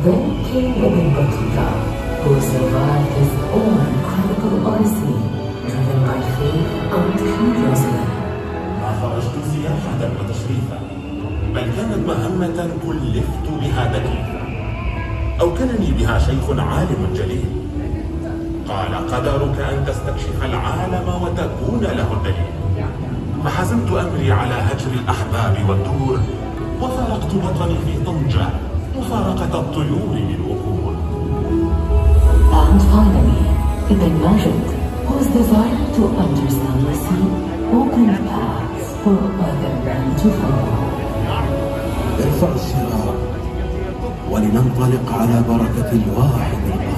Then came Ibn Battuta, who survived his own incredible odyssey, driven by faith and curiosity. ما خرجت سياحة وتشريفا، بل كانت مهمة كلفت بها تكليفا، أوكلني بها شيخ عالم جليل. قال: قدرك أن تستكشف العالم وتكون له الدليل. فحزمت أمري على هجر الأحباب والدور، وفارقت وطني في طنجة مفارقة الطيور للوقور. And finally, Ibn Majid, whose desire to understand the sea opened paths for other men to follow. ارفع السراء ولننطلق على بركة الواحد